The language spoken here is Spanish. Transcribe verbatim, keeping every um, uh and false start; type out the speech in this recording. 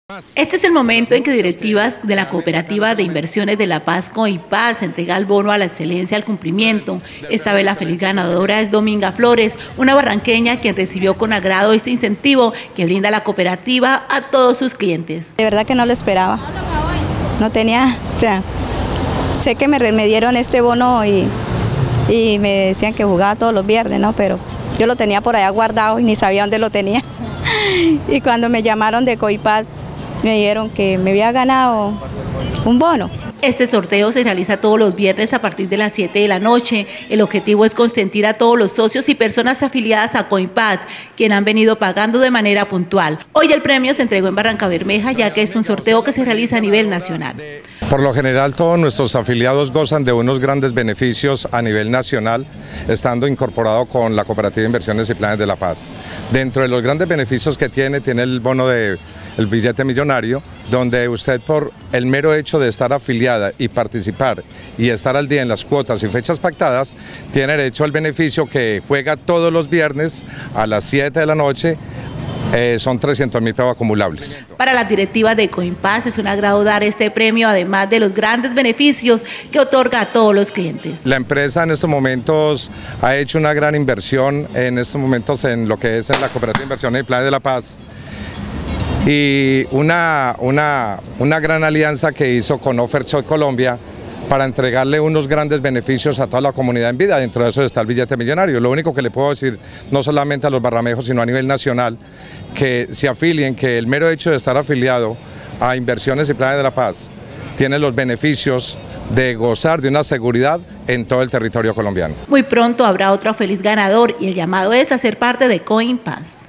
Este es el momento en que directivas de la Cooperativa de Inversiones de La Paz, COINPAS, entrega el bono a la excelencia al cumplimiento. Esta vez la feliz ganadora es Dominga Flores, una barranqueña quien recibió con agrado este incentivo que brinda la cooperativa a todos sus clientes. De verdad que no lo esperaba, no tenía, o sea, sé que me, me dieron este bono y, y me decían que jugaba todos los viernes, ¿no? Pero yo lo tenía por allá guardado y ni sabía dónde lo tenía. Y cuando me llamaron de COINPAS, me dijeron que me había ganado un bono. Este sorteo se realiza todos los viernes a partir de las siete de la noche. El objetivo es consentir a todos los socios y personas afiliadas a COINPAS, quienes han venido pagando de manera puntual. Hoy el premio se entregó en Barrancabermeja, ya que es un sorteo que se realiza a nivel nacional. Por lo general, todos nuestros afiliados gozan de unos grandes beneficios a nivel nacional, estando incorporado con la Cooperativa de Inversiones y Planes de La Paz. Dentro de los grandes beneficios que tiene, tiene el bono de el billete millonario, donde usted por el mero hecho de estar afiliada y participar y estar al día en las cuotas y fechas pactadas, tiene derecho al beneficio que juega todos los viernes a las siete de la noche. Eh, son trescientos mil pesos acumulables. Para las directivas de COINPAS es un agrado dar este premio, además de los grandes beneficios que otorga a todos los clientes. La empresa en estos momentos ha hecho una gran inversión en estos momentos en lo que es en la Cooperativa de Inversiones y Planes de La Paz, y una, una, una gran alianza que hizo con Offerchoice Colombia para entregarle unos grandes beneficios a toda la comunidad en vida. Dentro de eso está el billete millonario. Lo único que le puedo decir, no solamente a los barramejos, sino a nivel nacional, que se afilien, que el mero hecho de estar afiliado a Inversiones y Planes de La Paz tiene los beneficios de gozar de una seguridad en todo el territorio colombiano. Muy pronto habrá otro feliz ganador y el llamado es a ser parte de COINPAS.